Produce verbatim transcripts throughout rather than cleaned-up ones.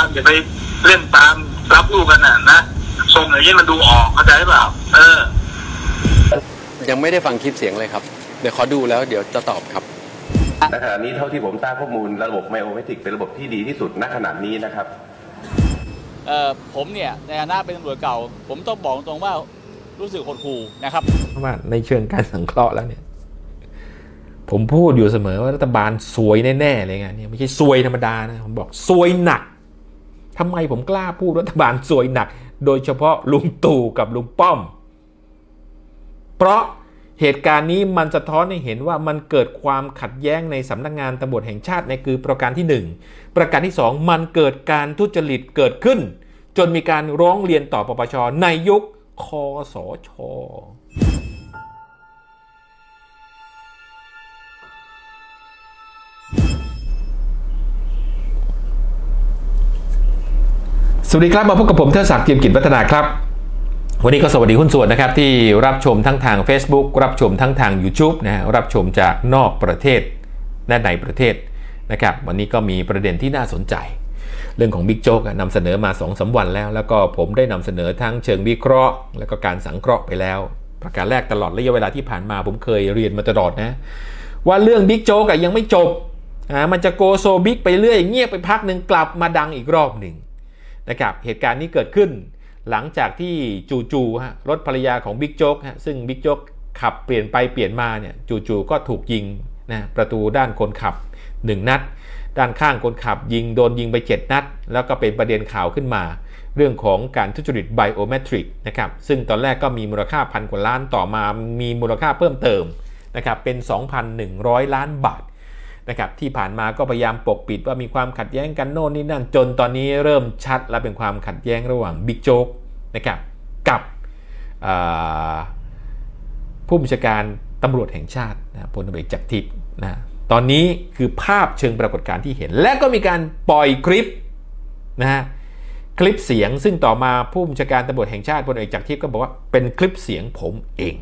อย่าไปเล่นตามรับลูกกันน่ะนะทรงอย่างนี้มันดูออกเข้าใจเปล่าเออยังไม่ได้ฟังคลิปเสียงเลยครับเดี๋ยวขอดูแล้วเดี๋ยวจะตอบครับณขณะนี้เท่าที่ผมทราบข้อมูลระบบไมโอเมตริกเป็นระบบที่ดีที่สุดณขณะนี้นะครับเอ่อผมเนี่ยในฐานะเป็นตำรวจเก่าผมต้องบอกตรงว่ารู้สึกหดหู่นะครับว่าในเชิงการสังเคราะห์แล้วเนี่ยผมพูดอยู่เสมอว่ารัฐบาลซวยแน่ๆเลยไงเนี่ยไม่ใช่ซวยธรรมดานะผมบอกซวยหนักทำไมผมกล้าพูดรัฐบาลซวยหนักโดยเฉพาะลุงตู่กับลุงป้อมเพราะเหตุการณ์นี้มันสะท้อนให้เห็นว่ามันเกิดความขัดแย้งในสำนักงานตำรวจแห่งชาติในคือประการที่หนึ่งประการที่สองมันเกิดการทุจริตเกิดขึ้นจนมีการร้องเรียนต่อปปช.ในยุคคสช.สวัสดีครับมาพบกับผมเทิดศักดิ์ เจียมกิจวัฒนาครับวันนี้ก็สวัสดีหุ้นส่วนนะครับที่รับชมทั้งทาง Facebook รับชมทั้งทาง YouTube นะฮะรับชมจากนอกประเทศและในประเทศนะครับวันนี้ก็มีประเด็นที่น่าสนใจเรื่องของบิ๊กโจ๊กนำเสนอมา สองถึงสาม วันแล้วแล้วก็ผมได้นำเสนอทั้งเชิงวิเคราะห์แล้วก็การสังเคราะห์ไปแล้วประการแรกตลอดระยะเวลาที่ผ่านมาผมเคยเรียนมาตลอดนะว่าเรื่องบิ๊กโจ๊กยังไม่จบอ่ามันจะโกโซบิ๊กไปเรื่อยเงียบไปพักหนึ่งกลับมาดังอีกรอบหนึ่งนะครับเหตุการณ์นี้เกิดขึ้นหลังจากที่จู่ๆฮะรถภรรยาของบิ๊กโจ๊กฮะซึ่งบิ๊กโจ๊กขับเปลี่ยนไปเปลี่ยนมาเนี่ยจู่ๆก็ถูกยิงนะประตูด้านคนขับหนึ่งนัดด้านข้างคนขับยิงโดนยิงไปเจ็ดนัดแล้วก็เป็นประเด็นข่าวขึ้นมาเรื่องของการทุจริตไบโอเมตริกนะครับซึ่งตอนแรกก็มีมูลค่าพันกว่าล้านต่อมามีมูลค่าเพิ่มเติมนะครับเป็น สองพันหนึ่งร้อย ล้านบาทนะครับที่ผ่านมาก็พยายามปกปิดว่ามีความขัดแย้งกันโน่นนี่นั่นจนตอนนี้เริ่มชัดและเป็นความขัดแย้งระหว่างบิ๊กโจ๊กนะครับกับผู้บัญชาการตำรวจแห่งชาตินะพลตำรวจเอกจักรทิพย์นะตอนนี้คือภาพเชิงปรากฏการณ์ที่เห็นและก็มีการปล่อยคลิปนะฮะคลิปเสียงซึ่งต่อมาผู้บัญชาการตำรวจแห่งชาติพลตำรวจเอกจักรทิพย์ก็บอกว่าเป็นคลิปเสียงผมเอง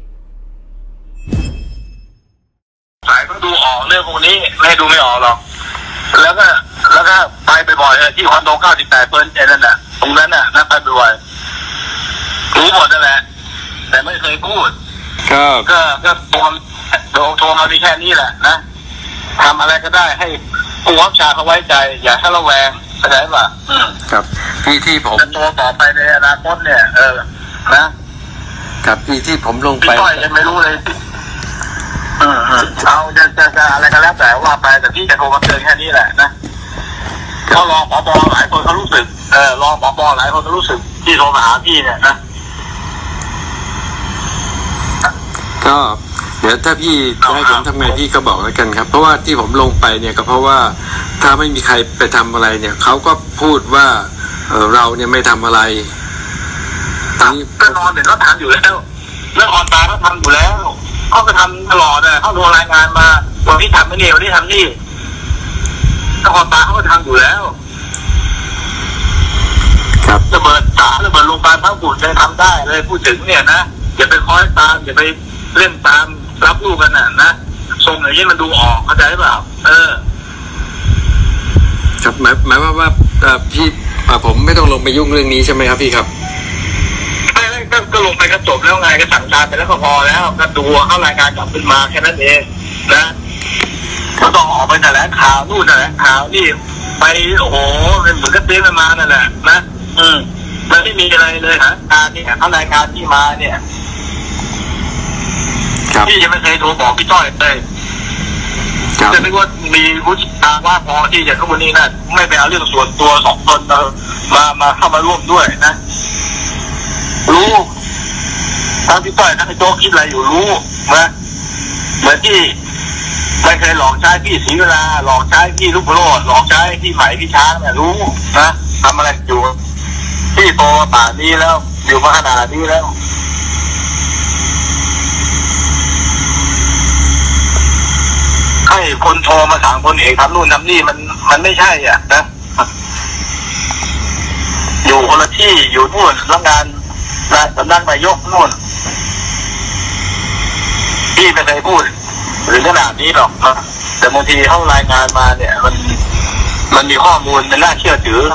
สายก็ดูออกเรื่องพวกนี้ไม่ดูไม่ออกหรอกแล้วก็แล้วก็ไปไปบ่อยที่คอนโดเก้าสิบแปดเปอร์เซ็นต์นั่นแหละตรงนั้นน่ะนะไปบ่อยรู้หมดนั่นแหละแต่ไม่เคยพูดก็ก็ก็โทรโทรโทรมาที่แค่นี้แหละนะทำอะไรก็ได้ให้ผู้รับชาเขาไว้ใจอย่าให้ระแวงเข้าใจป่ะครับที่ที่ผมตัวต่อไปในอนาคตเนี่ยเออนะครับที่ที่ผมลงไปพี่ยังไม่รู้เลยเออเอาจะจะจะอะไรก็แล้วแต่ว่าไปแต่พี่จะโทรมาเตือนแค่นี้แหละนะเขารอผบหลายคนเขารู้สึกเออรอผบหลายคนเขารู้สึกที่โทรมาหาพี่เนี่ยนะก็เดี๋ยวถ้าพี่จะให้ผมทำไงพี่ก็บอกแล้วกันครับเพราะว่าที่ผมลงไปเนี่ยก็เพราะว่าถ้าไม่มีใครไปทำอะไรเนี่ยเขาก็พูดว่าเออเราเนี่ยไม่ทำอะไรก็นอนเดี๋ยวเขาทำอยู่แล้วเรื่องออนไลน์เขาทำอยู่แล้วเขาก็ทำตลอดเลยเขาลงรายงานมาวันนี้ทำไม่เนี่ยวันนี้ทำนี่ถ้าออนไลน์เขาก็ทำอยู่แล้วครับระเบิดสาระเบิดโรงพยาบาลพระบุตรเลยทำได้เลยพูดถึงเนี่ยนะอย่าไปคอยตามอย่าไปเล่นตามรับลูกกันน่ะนะทรงอย่างนี้มันดูออกเข้าใจเปล่าเออครับหมายหมายว่าว่าพี่ผมไม่ต้องลงไปยุ่งเรื่องนี้ใช่ไหมครับพี่ครับไม่ก็ก็ลงไปก็จบแล้วไงก็สั่งการไปแล้วก็พอแล้วก็ดูเข้ารายงานกลับขึ้นมาแค่นั้นเองนะก็ต้องออกไปแถลงข่าวนู่นแถลงข่าวนี่ไปโอ้โหเป็นเหมือนกับเตี้ยมานั่นแหละนะอืมมันไม่มีอะไรเลยฮะการนี่เขารายงานที่มาเนี่ยพี่ยังไม่เคยโทรบอกพี่ต้อยเลยจะนึกว่ามีวุฒิภาวะพอที่จะทุกวันนี้นะไม่ไปเอาเรื่องส่วนตัวสองคนมามามาเข้ามาร่วมด้วยนะรู้ทั้งพี่ต้อยทั้งพี่โจ๊กคิดอะไรอยู่รู้นะเหมือนที่ไม่เคยหลอกใช้พี่ศรีเวลาหลอกใช้พี่ลูกโลดหลอกใช้พี่ไหมพี่ช้างเนี่ยรู้นะทำอะไรอยู่พี่โตป่านนี้แล้วอยู่มาขนาดนี้แล้วให้คนโทรมาสั่งคนเอกทำนู่นทำนี่มันมันไม่ใช่อ่ะนะอยู่คนละที่อยู่นู่นรับงานสำนักนายกนู่นพี่ไม่เคยพูดหรือขนาดนี้หรอกแต่บางทีเขารายงานมาเนี่ยมันมันมีข้อมูลมันน่าเชื่อถือ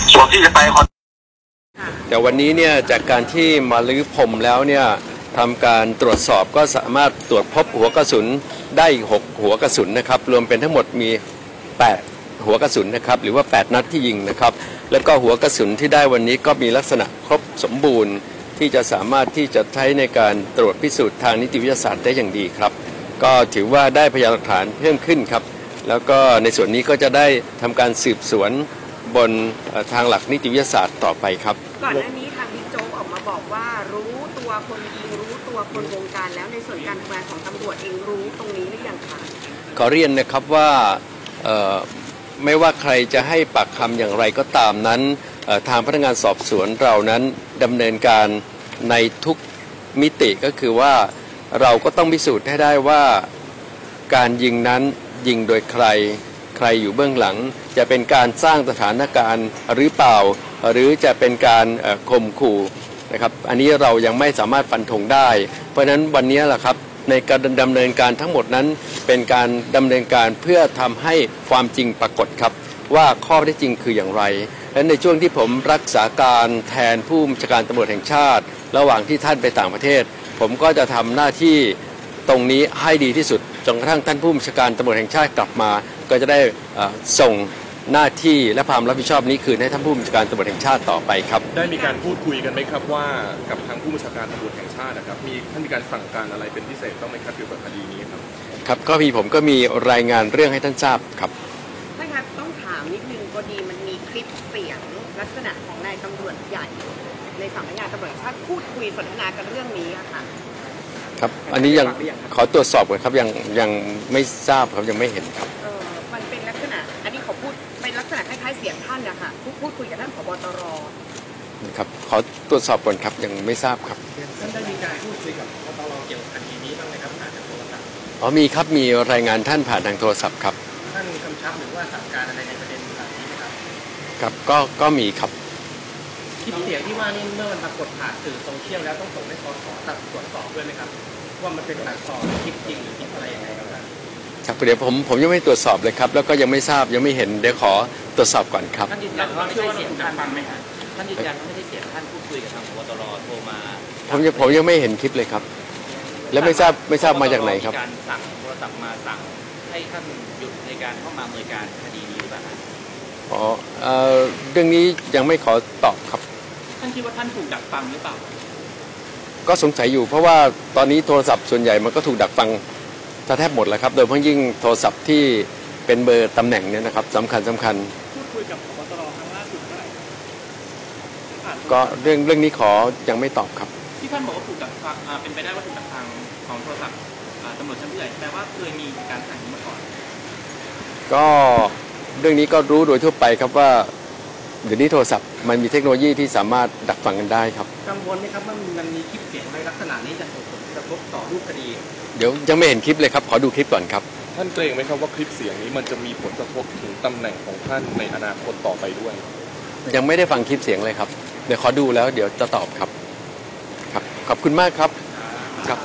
ส่วนที่จะไปคอนแต่วันนี้เนี่ยจากการที่มาลื้อพรมแล้วเนี่ยทำการตรวจสอบก็สามารถตรวจพบหัวกระสุนได้หกหัวกระสุนนะครับรวมเป็นทั้งหมดมีแปดหัวกระสุนนะครับหรือว่าแปดนัดที่ยิงนะครับแล้วก็หัวกระสุนที่ได้วันนี้ก็มีลักษณะครบสมบูรณ์ที่จะสามารถที่จะใช้ในการตรวจพิสูจน์ทางนิติวิทยาศาสตร์ได้อย่างดีครับก็ถือว่าได้พยานหลักฐานเพิ่มขึ้นครับแล้วก็ในส่วนนี้ก็จะได้ทำการสืบสวนบนทางหลักนิติวิทยาศาสตร์ต่อไปครับก่อนหน้านี้ทางบิ๊กโจ๊กออกมาบอกว่ารู้ตัวคนยิงรู้ตัวคนวงการแล้วในส่วนการทำงานของตำรวจเองรู้ตรงนี้หรือยังคะขอเรียนนะครับว่าไม่ว่าใครจะให้ปากคำอย่างไรก็ตามนั้นทางพนักงานสอบสวนเรานั้นดำเนินการในทุกมิติก็คือว่าเราก็ต้องพิสูจน์ให้ได้ว่าการยิงนั้นยิงโดยใครใครอยู่เบื้องหลังจะเป็นการสร้างสถานการณ์หรือเปล่าหรือจะเป็นการข่มขู่นะครับอันนี้เรายังไม่สามารถฟันธงได้เพราะฉะนั้นวันนี้แหละครับในการดำเนินการทั้งหมดนั้นเป็นการดำเนินการเพื่อทำให้ความจริงปรากฏครับว่าข้อเท็จจริงคืออย่างไรและในช่วงที่ผมรักษาการแทนผู้บัญชาการตำรวจแห่งชาติระหว่างที่ท่านไปต่างประเทศผมก็จะทำหน้าที่ตรงนี้ให้ดีที่สุดจนกระทั่งท่านผู้บัญชาการตำรวจแห่งชาติกลับมาก็จะได้ส่งหน้าที่และความรับผิดชอบนี้คืนให้ท่านผู้บัญชาการตำรวจแห่งชาติต่อไปครับได้มีการพูดคุยกันไหมครับว่ากับทางผู้บัญชาการตำรวจแห่งชาตินะครับมีท่านมีการสั่งการอะไรเป็นพิเศษต้องไหมครับเกี่ยวกับคดีนี้ครับครับก็มีผมก็มีรายงานเรื่องให้ท่านทราบครับท่านครับต้องถามนิดนึงพอดีมันมีคลิปเสียงลักษณะของนายตำรวจใหญ่ในสำนักงานตำรวจแห่งชาติพูดคุยสนทนากันเรื่องนี้ค่ะครับอันนี้ยังขอตรวจสอบก่อนครับยังยังไม่ทราบครับยังไม่เห็นครับเออมันเป็นลักษณะอันนี้เขาพูดเป็นลักษณะคล้ายๆเสียงท่านนะคะพูดพูดคุยกับท่านผบ.ตร. ครับขอตรวจสอบก่อนครับยังไม่ทราบครับท่านได้มีการพูดคุยกับผบ.ตร.เกี่ยวกับคดีนี้บ้างไหมครับผ่านทางโทรศัพท์อ๋อมีครับมีรายงานท่านผ่านทางโทรศัพท์ครับท่านกำชับหรือว่าสั่งการอะไรในประเด็นเหล่านี้ไหมครับครับก็ก็มีครับคลิปเสียงที่ว่านี่เมื่อมันปรากฏผ่านสื่อโซเชียลแล้วต้องส่งให้คสตัดตรวจสอบด้วยไหมครับว่ามันเป็นตัดต่อคลิปจริงหรือคลิปอะไรยังไงครับครับเดี๋ยวผมผมยังไม่ตรวจสอบเลยครับแล้วก็ยังไม่ทราบยังไม่เห็นเดี๋ยวขอตรวจสอบก่อนครับท่านยืนยันว่าไม่ใช่เสียงท่านฟังไหมครับท่านยืนยันว่าไม่ใช่เสียงท่านพูดคุยกับทางผบ.ตร.โทรมาผมยังผมยังไม่เห็นคลิปเลยครับแล้วไม่ทราบไม่ทราบมาจากไหนครับการสั่งโทรศัพท์มาสั่งให้ท่านหยุดในการเข้ามาดำเนินการคดีนี้หรือเปล่าอ๋อเรื่องนี้ยังไม่ขอตอบครับท่านคิดว่าท่านถูกดักฟังหรือเปล่าก็สงสัยอยู่เพราะว่าตอนนี้โทรศัพท์ส่วนใหญ่มันก็ถูกดักฟังแทบหมดแล้วครับโดยเฉพาะยิ่งโทรศัพท์ที่เป็นเบอร์ตำแหน่งเนี่ยนะครับสำคัญสำคัญพูดคุยกับผบ.ตร.ครั้งล่าสุดเมื่อไหร่ก็เรื่องเรื่องนี้ขอยังไม่ตอบครับที่ท่านบอกว่าถูกดักฟังเป็นไปได้ว่าถูกดักฟังของโทรศัพท์ตำรวจชั้นผู้ใหญ่แปลว่าเคยมีการสั่งนี้มาก่อนก็เรื่องนี้ก็รู้โดยทั่วไปครับว่าเดี๋ยวนี้โทรศัพท์มันมีเทคโนโลยีที่สามารถดักฟังกันได้ครับกังวลไหมครับว่ามันมีคลิปเสียงในลักษณะนี้จะส่งผลกระทบต่อรูปคดีเดี๋ยวยังไม่เห็นคลิปเลยครับขอดูคลิปก่อนครับท่านเกรงไหมครับว่าคลิปเสียงนี้มันจะมีผลกระทบถึงตำแหน่งของท่านในอนาคตต่อไปด้วยยังไม่ได้ฟังคลิปเสียงเลยครับเดี๋ยวขอดูแล้วเดี๋ยวจะตอบครับครับขอบคุณมากครับครับ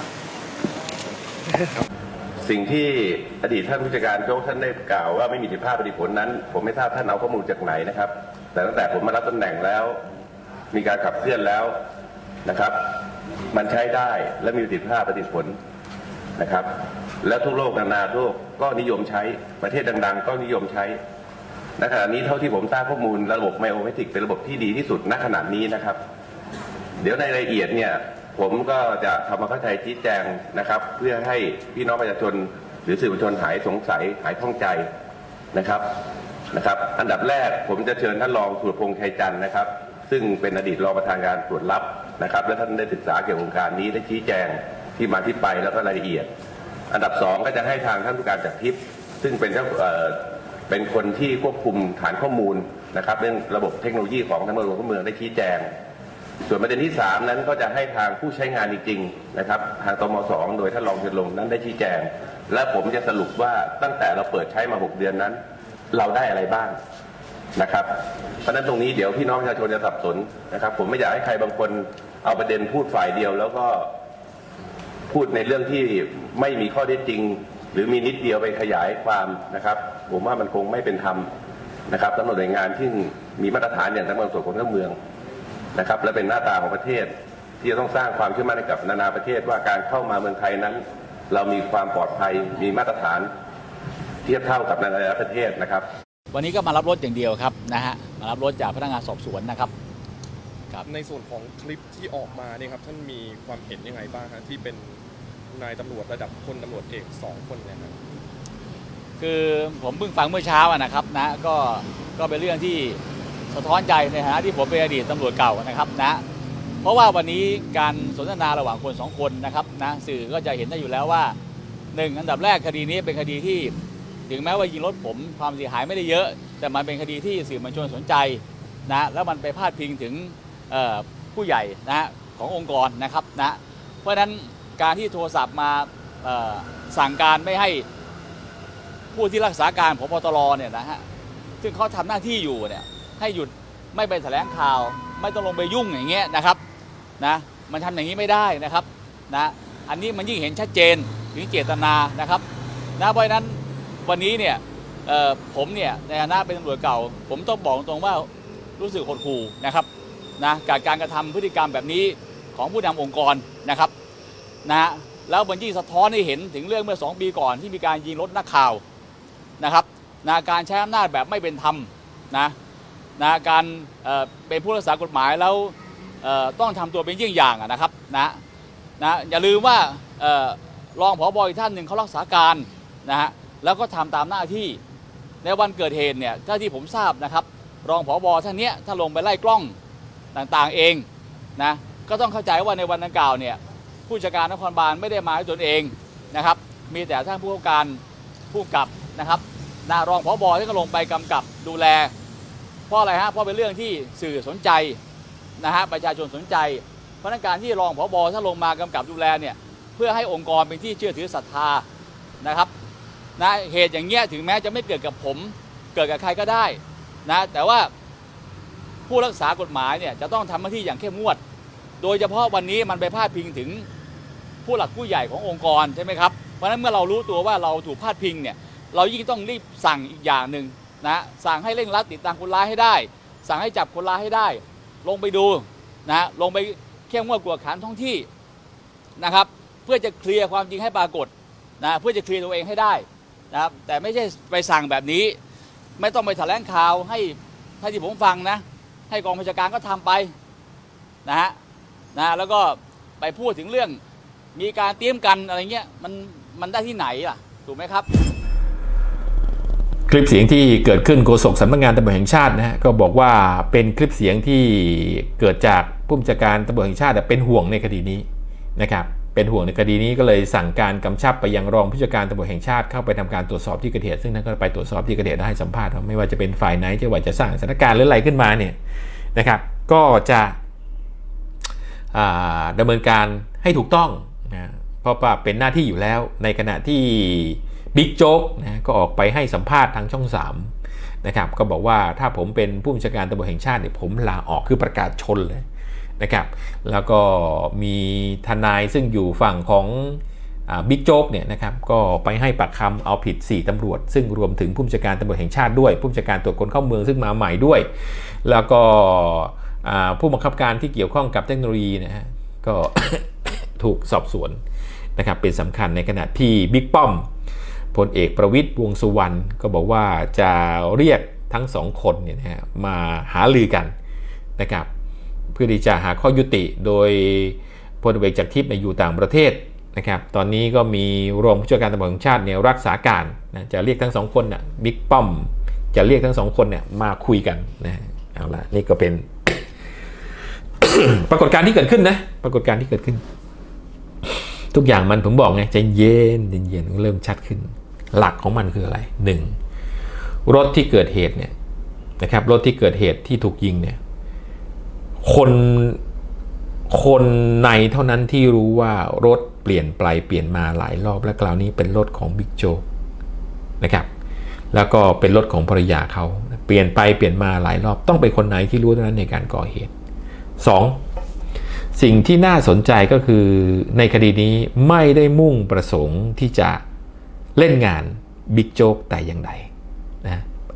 สิ่งที่อดีตท่านผู้จัดการโจ๊กท่านได้กล่าวว่าไม่มีประสิทธิภาพประสิทธิผลนั้นผมไม่ทราบท่านเอาข้อมูลจากไหนนะครับแต่ตั้งแต่ผมมารับตำแหน่งแล้วมีการขับเคลื่อนแล้วนะครับมันใช้ได้และมีประสิทธิภาพประสิทธิผลนะครับและทั่วโลกนานาโลกก็นิยมใช้ประเทศดังๆก็นิยมใช้ณขณะนี้เท่าที่ผมทราบข้อมูลระบบไมโอเมตริกเป็นระบบที่ดีที่สุดณขณะนี้นะครับเดี๋ยวในรายละเอียดเนี่ยผมก็จะทำความเข้าใจชี้แจงนะครับเพื่อให้พี่น้องประชาชนหรือสื่อมวลชนหายสงสัยหายข้องใจนะครับนะครับอันดับแรกผมจะเชิญท่านรองสุรพงษ์ชัยจันทร์นะครับซึ่งเป็นอดีตรองประธานการตรวจลับนะครับและท่านได้ศึกษาเกี่ยวกับโครงการนี้ได้ชี้แจงที่มาที่ไปแล้วก็รายละเอียดอันดับสองก็จะให้ทางท่านผู้การจักรทิพย์ซึ่งเป็นเจ้าเป็นคนที่ควบคุมฐานข้อมูลนะครับเรื่องระบบเทคโนโลยีของทางตำรวจเมืองได้ชี้แจงส่วนประเด็นที่สามนั้นก็จะให้ทางผู้ใช้งานจริงๆนะครับทางตม.สองโดยท่านรองเชิญลงนั้นได้ชี้แจงและผมจะสรุปว่าตั้งแต่เราเปิดใช้มาหกเดือนนั้นเราได้อะไรบ้างนะครับเพราะฉะนั้นตรงนี้เดี๋ยวพี่น้องประชาชนจะสับสนนะครับผมไม่อยากให้ใครบางคนเอาประเด็นพูดฝ่ายเดียวแล้วก็พูดในเรื่องที่ไม่มีข้อเท็จจริงหรือมีนิดเดียวไปขยายความนะครับผมว่ามันคงไม่เป็นธรรมนะครับสำหรับหน่วยงานที่มีมาตรฐานอย่างสำนักงานตรวจคนเข้าเมืองนะครับและเป็นหน้าตาของประเทศที่จะต้องสร้างความเชื่อมั่นให้กับนานาประเทศว่าการเข้ามาเมืองไทยนั้น เรามีความปลอดภัยมีมาตรฐานเทียบเท่ากับนานาประเทศนะครับวันนี้ก็มารับรถอย่างเดียวครับนะฮะมารับรถจากพนักงานสอบสวนนะครับครับในส่วนของคลิปที่ออกมาเนี่ยครับท่านมีความเห็นยังไงบ้างครับที่เป็นนายตำรวจระดับพลตำรวจเอกสองคนเนี่ยครับคือผมเพิ่งฟังเมื่อเช้านะครับนะก็ก็เป็นเรื่องที่สะท้อนใจในฐานะที่ผมเป็นอดีตตำรวจเก่านะครับนะเพราะว่าวันนี้การสนทนาระหว่างคนสองคนนะครับนะสื่อก็จะเห็นได้อยู่แล้วว่าหนึ่งอันดับแรกคดีนี้เป็นคดีที่ถึงแม้ว่ายิงรถผมความเสียหายไม่ได้เยอะแต่มันเป็นคดีที่สื่อมวลชนสนใจนะแล้วมันไปพาดพิงถึงผู้ใหญ่นะขององค์กรนะครับนะเพราะฉะนั้นการที่โทรศัพท์มาสั่งการไม่ให้ผู้ที่รักษาการผบ.ตร.เนี่ยนะฮะซึ่งเขาทำหน้าที่อยู่เนี่ยให้หยุดไม่ไปแถลงข่าวไม่ต้องลงไปยุ่งอย่างเงี้ยนะครับนะมันทำอย่างนี้ไม่ได้นะครับนะอันนี้มันยิ่งเห็นชัดเจนถึงเจตนานะครับนะเพราะฉะนั้นวันนี้เนี่ยผมเนี่ยในฐานะเป็นตำรวจเก่าผมต้องบอกตรงว่ารู้สึกหดหู่นะครับนะกับการกระทำพฤติกรรมแบบนี้ของผู้นำองค์กรนะครับนะแล้วมันยิ่งสะท้อนให้เห็นถึงเรื่องเมื่อสองปีก่อนที่มีการยิงรถนักข่าวนะครับนะการใช้อำนาจแบบไม่เป็นธรรมนะนะการเอ่อเป็นผู้รักษากฎหมายแล้วเอ่อต้องทำตัวเป็นเยี่ยงอย่างนะครับนะนะอย่าลืมว่าเอ่อรองผบ.อีกท่านหนึ่งเขารักษาการนะฮะแล้วก็ทำตามหน้าที่ในวันเกิดเหตุเนี่ยถ้าที่ผมทราบนะครับรองผบ.ท่านนี้ถ้าลงไปไล่กล้องต่างๆเองนะก็ต้องเข้าใจว่าในวันดังกล่าวเนี่ยผู้จัดการนครบาลไม่ได้มาด้วยตนเองนะครับมีแต่ท่านผู้การผู้กำกับนะครับนารองผบ.ที่ก็ลงไปกำกับดูแลเพราะอะไรฮะเพราะเป็นเรื่องที่สื่อสนใจนะฮะประชาชนสนใจเพราะการที่รองผบ.ถ้าลงมากำกับดูแลเนี่ยเพื่อให้องค์กรเป็นที่เชื่อถือศรัทธานะครับนะเหตุอย่างเงี้ยถึงแม้จะไม่เกิดกับผมเกิดกับใครก็ได้นะแต่ว่าผู้รักษากฎหมายเนี่ยจะต้องทำหน้าที่อย่างเข้มงวดโดยเฉพาะวันนี้มันไปพาดพิงถึงผู้หลักผู้ใหญ่ขององค์กรใช่ไหมครับเพราะฉะนั้นเมื่อเรารู้ตัวว่าเราถูกพาดพิงเนี่ยเรายิ่งต้องรีบสั่งอีกอย่างหนึ่งนะสั่งให้เร่งรัดติดตามคนร้ายให้ได้สั่งให้จับคนร้ายให้ได้ลงไปดูนะลงไปเข้มงวดกวดขันท้องที่นะครับเพื่อจะเคลียร์ความจริงให้ปรากฏนะเพื่อจะเคลียร์ตัวเองให้ได้นะครับแต่ไม่ใช่ไปสั่งแบบนี้ไม่ต้องไปแถลงข่าวให้ถ้าที่ผมฟังนะให้กองบัญชาการก็ทำไปนะฮะนะแล้วก็ไปพูดถึงเรื่องมีการเตรียมกันอะไรเงี้ยมันมันได้ที่ไหนล่ะถูกไหมครับคลิปเสียงที่เกิดขึ้นโฆษกสำนักงานตำรวจแห่งชาตินะฮะก็บอกว่าเป็นคลิปเสียงที่เกิดจากผู้บัญชาการตำรวจแห่งชาติเป็นห่วงในคดีนี้นะครับเป็นห่วงในคดีนี้ก็เลยสั่งการกำชับไปยังรองผู้จัดการตำรวจแห่งชาติเข้าไปทำการตรวจสอบที่เกิดเหตุซึ่งท่านก็ไปตรวจสอบที่เกิดเหตุได้ให้สัมภาษณ์ว่าไม่ว่าจะเป็นฝ่ายไหนจะว่าจะสร้างสถานการณ์หรืออะไรขึ้นมาเนี่ยนะครับก็จะดำเนินการให้ถูกต้องนะเพราะว่าเป็นหน้าที่อยู่แล้วในขณะที่บิ๊กโจ๊กนะก็ออกไปให้สัมภาษณ์ทางช่องสามนะครับก็บอกว่าถ้าผมเป็นผู้บัญชาการตำรวจแห่งชาติเนี่ยผมลาออกคือประกาศชนเลยนะครับแล้วก็มีทนายซึ่งอยู่ฝั่งของบิ๊กโจ๊กเนี่ยนะครับก็ไปให้ปากคำเอาผิดสี่ตำรวจซึ่งรวมถึงผู้บัญชาการตำรวจแห่งชาติด้วยผู้บัญชาการตรวจคนเข้าเมืองซึ่งมาใหม่ด้วยแล้วก็ผู้บังคับการที่เกี่ยวข้องกับเทคโนโลยีนะฮะก็ ถูกสอบสวนนะครับเป็นสำคัญในขณะที่บิ๊กป้อมพลเอกประวิตรวงษ์สุวรรณก็บอกว่าจะเรียกทั้งสองคนเนี่ยนะฮะมาหารือกันนะครับเพื่อที่จะหาข้อยุติโดยพลเอกจากทิพย์อยู่ต่างประเทศนะครับตอนนี้ก็มีรองผู้จัดการตำรวจแห่งชาติเนี่ยรักษาการนะจะเรียกทั้งสองคนน่ะบิ๊กป้อมจะเรียกทั้งสองคนเนี่ยมาคุยกันนะเอาละนี่ก็เป็น ปรากฏการณ์ที่เกิดขึ้นนะปรากฏการณ์ที่เกิดขึ้นทุกอย่างมันผมบอกไงใจเย็นเย็นๆเริ่มชัดขึ้นหลักของมันคืออะไรหนึ่งรถที่เกิดเหตุเนี่ยนะครับรถที่เกิดเหตุที่ถูกยิงเนี่ยคนคนในเท่านั้นที่รู้ว่ารถเปลี่ยนไปเปลี่ยนมาหลายรอบและคราวนี้เป็นรถของบิ๊กโจ๊กนะครับแล้วก็เป็นรถของภรรยาเขาเปลี่ยนไปเปลี่ยนมาหลายรอบต้องเป็นคนไหนที่รู้เท่านั้นในการก่อเหตุสองสิ่งที่น่าสนใจก็คือในคดีนี้ไม่ได้มุ่งประสงค์ที่จะเล่นงานบิ๊กโจ๊กแต่อย่างใดนะ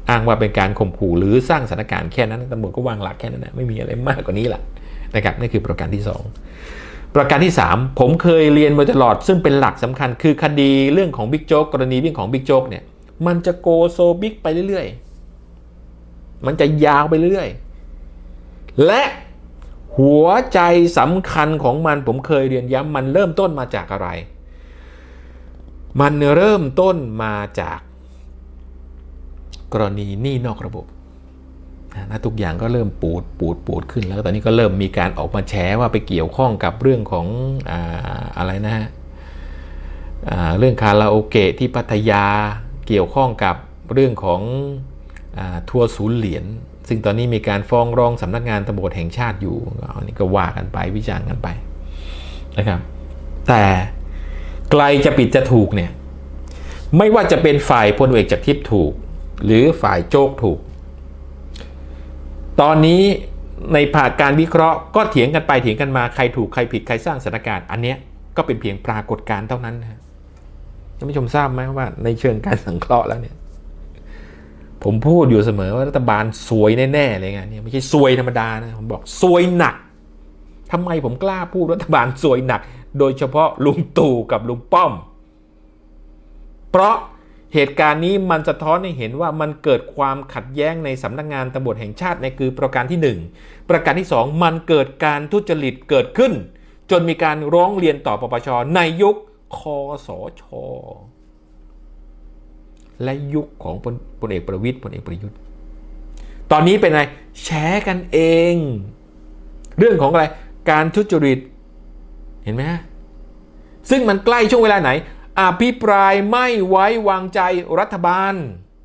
อ้างว่าเป็นการข่มขู่หรือสร้างสถานการณ์แค่นั้นตำรวจก็วางหลักแค่นั้นนะไม่มีอะไรมากกว่านี้แหละนะครับนี่คือประการที่สองประการที่สามผมเคยเรียนมาตลอดซึ่งเป็นหลักสำคัญคือคดีเรื่องของบิ๊กโจ๊กกรณีเรื่องของบิ๊กโจ๊กเนี่ยมันจะโกโซบิ๊กไปเรื่อยๆมันจะยาวไปเรื่อยๆและหัวใจสำคัญของมันผมเคยเรียนย้ำมันเริ่มต้นมาจากอะไรมันเริ่มต้นมาจากกรณีหนี้นอกระบบนะทุกอย่างก็เริ่มปูดปูดปูดขึ้นแล้วตอนนี้ก็เริ่มมีการออกมาแฉว่าไปเกี่ยวข้องกับเรื่องของอ่าอะไรนะฮะเรื่องคาราโอเกะที่พัทยาเกี่ยวข้องกับเรื่องของอ่าทัวร์ศูนย์เหรียญซึ่งตอนนี้มีการฟ้องร้องสำนักงานตำรวจแห่งชาติอยู่อันนี้ก็ว่ากันไปวิจารณ์กันไปนะครับแต่ไกลจะผิดจะถูกเนี่ยไม่ว่าจะเป็นฝ่ายพลเอกจากทิพย์ถูกหรือฝ่ายโจ๊กถูกตอนนี้ในภาคการวิเคราะห์ก็เถียงกันไปเถียงกันมาใครถูกใครผิดใครสร้างสถานการณ์อันนี้ก็เป็นเพียงปรากฏการณ์เท่านั้นนะท่านผู้ชมทราบไหมว่าในเชิงการสังเคราะห์แล้วเนี่ยผมพูดอยู่เสมอว่ารัฐบาลซวยแน่ๆเลยไงเนี่ยไม่ใช่ซวยธรรมดานะผมบอกซวยหนักทำไมผมกล้าพูดรัฐบาลซวยหนักโดยเฉพาะลุงตู่กับลุงป้อมเพราะเหตุการณ์นี้มันสะท้อนให้เห็นว่ามันเกิดความขัดแย้งในสำนักงานตำรวจแห่งชาติในคือประการที่หนึ่งประการที่สองมันเกิดการทุจริตเกิดขึ้นจนมีการร้องเรียนต่อปปชในยุคคสช.และยุคของพลเอกประวิตรพลเอกประยุทธ์ตอนนี้เป็นไงแฉกันเองเรื่องของอะไรการทุจริตเห็นไหมฮะซึ่งมันใกล้ช่วงเวลาไหนอภิปรายไม่ไว้วางใจรัฐบาล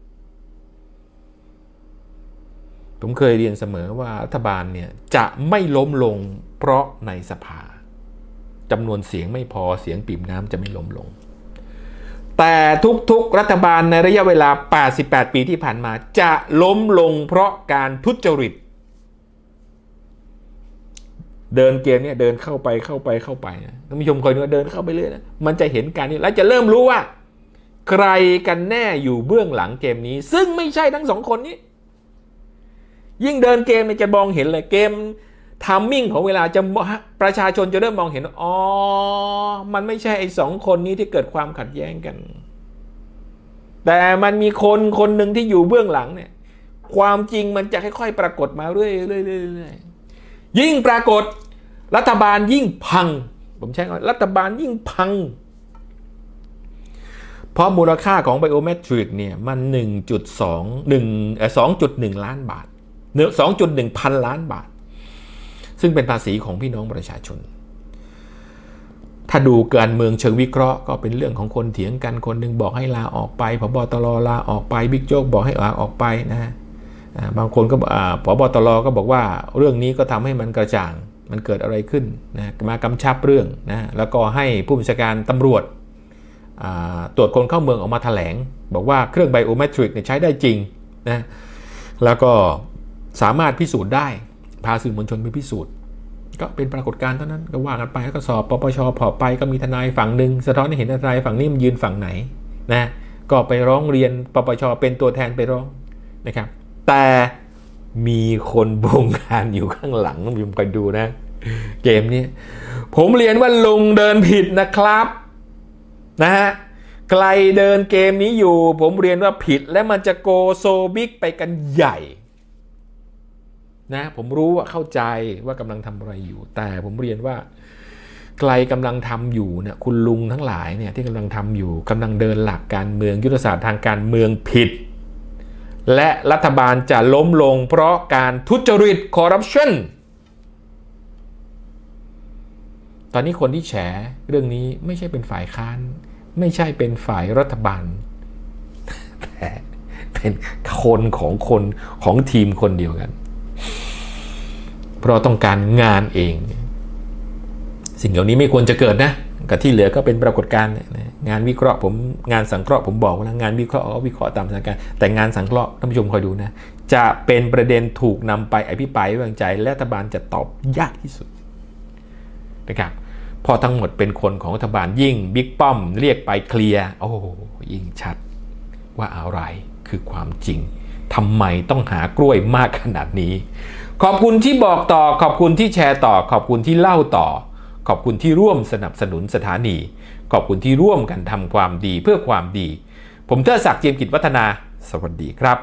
ผมเคยเรียนเสมอว่ารัฐบาลเนี่ยจะไม่ล้มลงเพราะในสภาจำนวนเสียงไม่พอเสียงปิ่มน้ำจะไม่ล้มลงแต่ทุกๆรัฐบาลในระยะเวลาแปดสิบแปดปีที่ผ่านมาจะล้มลงเพราะการทุจริตเดินเกมเนี่ยเดินเข้าไปเข้าไปเข้าไปนะท่านผู้ชมคอยดูเดินเข้าไปเรื่อยนะมันจะเห็นการนี้แล้วจะเริ่มรู้ว่าใครกันแน่อยู่เบื้องหลังเกมนี้ซึ่งไม่ใช่ทั้งสองคนนี้ยิ่งเดินเกมเนี่ยจะมองเห็นเลยเกมไทมิ่งของเวลาจะประชาชนจะเริ่มมองเห็นอ๋อมันไม่ใช่ไอ้สองคนนี้ที่เกิดความขัดแย้งกันแต่มันมีคนคนหนึ่งที่อยู่เบื้องหลังเนี่ยความจริงมันจะค่อยๆปรากฏมาเรื่อยๆยิ่งปรากฏรัฐบาลยิ่งพังผมใช้คำว่ารัฐบาลยิ่งพังเพราะมูลค่าของไบโอเมตริกเนี่ยมัน หนึ่งจุดสอง หนึ่ง เอ่อ สองจุดหนึ่ง ล้านบาท สองจุดหนึ่ง พันล้านบาทซึ่งเป็นภาษีของพี่น้องประชาชนถ้าดูการเมืองเชิงวิเคราะห์ก็เป็นเรื่องของคนเถียงกันคนหนึ่งบอกให้ลาออกไปผบตรลาออกไปบิ๊กโจ๊กบอกให้ลาออกไปนะฮะบางคนก็ผบตรก็บอกว่าเรื่องนี้ก็ทำให้มันกระจ่างมันเกิดอะไรขึ้นนะมากำชับเรื่องนะแล้วก็ให้ผู้บัญชาการตำรวจตรวจคนเข้าเมืองออกมาแถลงบอกว่าเครื่องไบโอเมตริกเนี่ยใช้ได้จริงนะแล้วก็สามารถพิสูจน์ได้พาสื่อมวลชนไปพิสูจน์ก็เป็นปรากฏการณ์เท่านั้นก็ว่ากันไปแล้วก็สอบปปชพอไปก็มีทนายฝั่งหนึ่งสะท้อนให้เห็นทนายฝั่งนี้มันยืนฝั่งไหนนะก็ไปร้องเรียนปปชเป็นตัวแทนไปร้องนะครับแต่มีคนบงการอยู่ข้างหลังผมไปดูนะเกมนี้ผมเรียนว่าลุงเดินผิดนะครับนะฮะไกลเดินเกมนี้อยู่ผมเรียนว่าผิดและมันจะโกโซบิ๊กไปกันใหญ่นะผมรู้ว่าเข้าใจว่ากำลังทำอะไรอยู่แต่ผมเรียนว่าไกลกำลังทำอยู่เนี่ยคุณลุงทั้งหลายเนี่ยที่กำลังทำอยู่กำลังเดินหลักการเมืองยุทธศาสตร์ทางการเมืองผิดและรัฐบาลจะล้มลงเพราะการทุจริตคอร์รัปชันตอนนี้คนที่แฉเรื่องนี้ไม่ใช่เป็นฝ่ายค้านไม่ใช่เป็นฝ่ายรัฐบาลแต่เป็นคนของคนของทีมคนเดียวกันเพราะต้องการงานเองสิ่งเหล่านี้ไม่ควรจะเกิดนะกับที่เหลือก็เป็นปรากฏการณ์งานวิเคราะห์ผมงานสังเคราะห์ผมบอกว่า งานวิเคราะห์วิเคราะห์ตามสถานการณ์แต่งานสังเคราะห์ท่านผู้ชมคอยดูนะจะเป็นประเด็นถูกนำไปอภิปรายไว้วางใจและรัฐบาลจะตอบยากที่สุดนะครับพอทั้งหมดเป็นคนของรัฐบาลยิ่งบิ๊กป้อมเรียกไปเคลียร์โอ้ยิ่งชัดว่าอะไรคือความจริงทำไมต้องหากล้วยมากขนาดนี้ขอบคุณที่บอกต่อขอบคุณที่แชร์ต่อขอบคุณที่เล่าต่อขอบคุณที่ร่วมสนับสนุนสถานีขอบคุณที่ร่วมกันทำความดีเพื่อความดีผมเทิดศักดิ์ เจียมกิจวัฒนาสวัสดีครับ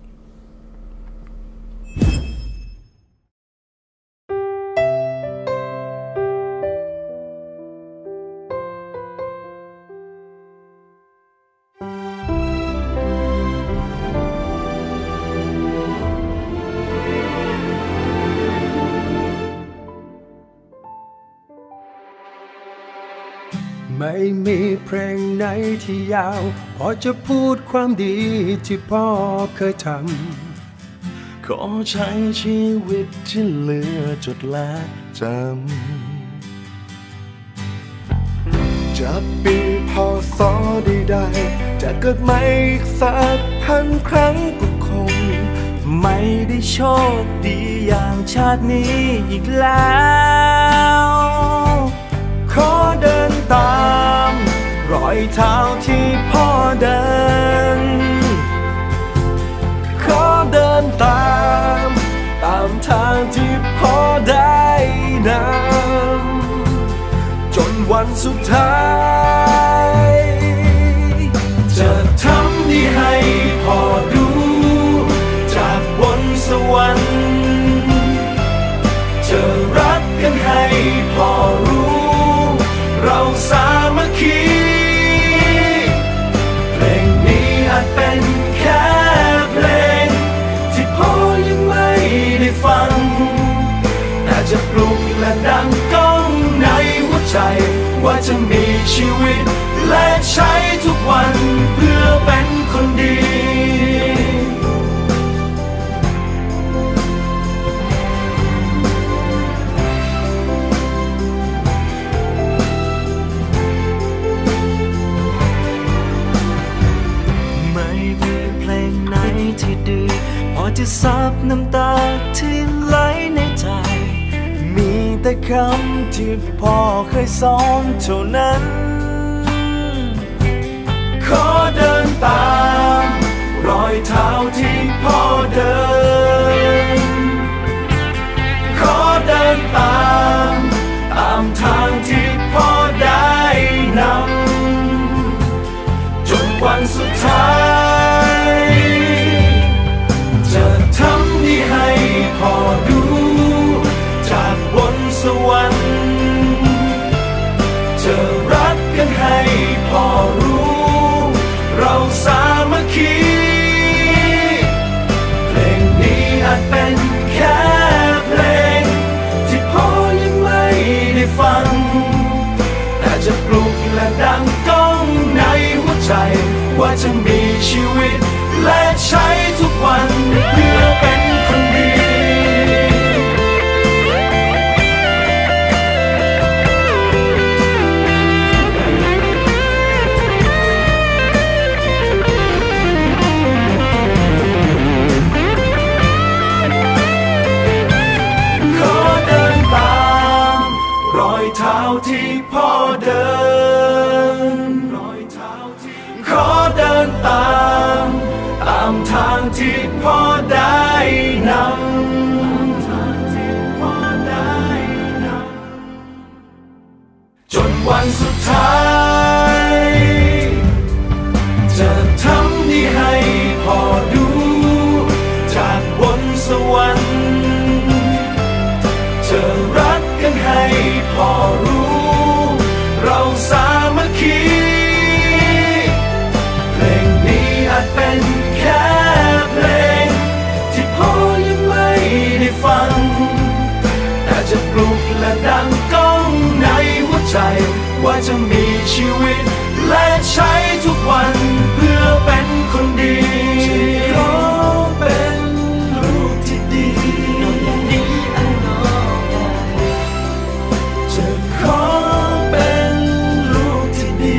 ไม่มีเพลงไหนที่ยาวพอจะพูดความดีที่พ่อเคยทำขอใช้ชีวิตที่เหลือจดและจำจะปีพศใดๆจะเกิดใหม่อีกสักพันครั้งก็คงไม่ได้โชคดีอย่างชาตินี้อีกแล้วขอเดินตามรอยเท้าที่พ่อเดินขอเดินตามตามทางที่พ่อได้นำจนวันสุดท้ายจะทำดีให้พ่อดูจากบนสวรรค์จะรักกันให้พ่อรู้เราสามัคคีเพลงนี้อาจเป็นแค่เพลงที่พ่อยังไม่ได้ฟังแต่จะปลุกและดังก้องในหัวใจว่าจะมีชีวิตและใช้ทุกวันเพื่อเป็นคนดีที่ดีพอจะซับน้ำตาที่ไหลในใจมีแต่คำที่พ่อเคยสอนเท่านั้นขอเดินตามรอยเท้าที่พ่อเดินขอเดินตามตามทางที่พ่อได้นำจนวันสุดท้ายจะทำดีให้พ่อดูจากบนสวรรค์จะรักกันให้พ่อรู้เราสามัคคีเพลงนี้อาจเป็นแค่เพลงที่พ่อยังไม่ได้ฟังแต่จะปลุกและดังก้องในหัวใจว่าจะมีชีวิตและใช้ทุกวันเพื่อเป็นคนดีขอเดินตามรอยเท้าที่พ่อเดินขอเดินตามตามทางที่พ่อได้นำจนวันสุดท้ายจะทำดีให้พ่อดูจากบนสวรรค์จะรักกันให้พ่อรู้เราสามัคคีเป็นแค่เพลงที่พ่อยังไม่ได้ฟังแต่จะปลุกและดังก้องในหัวใจว่าจะมีชีวิตและใช้ทุกวันเพื่อเป็นคนดีขอเป็นลูกที่ดีจะขอเป็นลูกที่ดี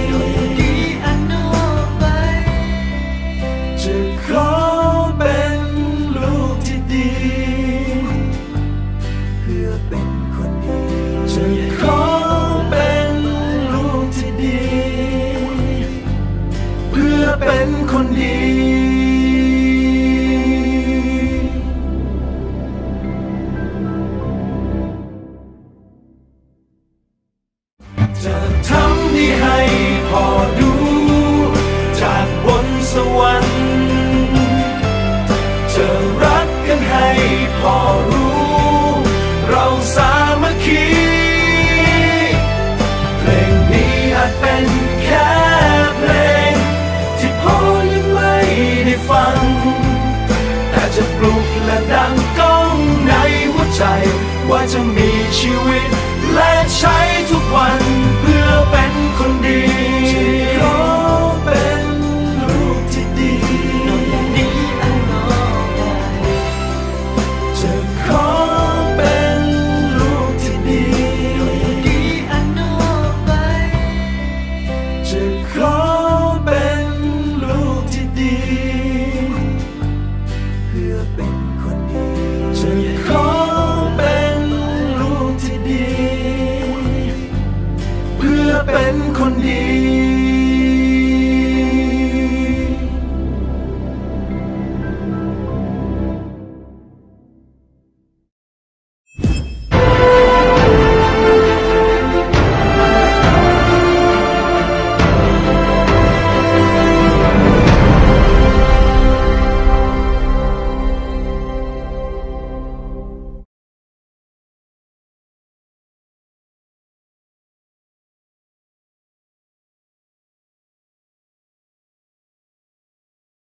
ขอเป็นลูกที่ดีเพื่อเป็นคนดีจะขอเป็นลูกที่ดีพอรู้เราสามัคคีเพลงนี้อาจเป็นแค่เพลงที่พ่อยังไม่ได้ฟังแต่จะปลุกและดังก้องในหัวใจว่าจะมีชีวิตและใช้ทุกวันเพื่อเป็นคนดีขอเป็นลูกที่ดีจะขอเป็นลูกที่ดีจะขอเป็นลูกที่ดีเพื่อเป็นคนดีจะขอ